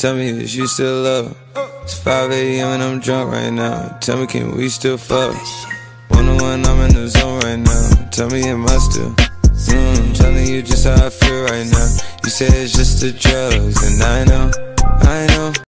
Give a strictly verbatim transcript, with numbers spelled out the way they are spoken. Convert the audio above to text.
Tell me, is you still love? It's five A M and I'm drunk right now. Tell me, can we still fuck? One on one, I'm in the zone right now. Tell me, am I still? Mm, telling you just how I feel right now. You say it's just the drugs, and I know, I know.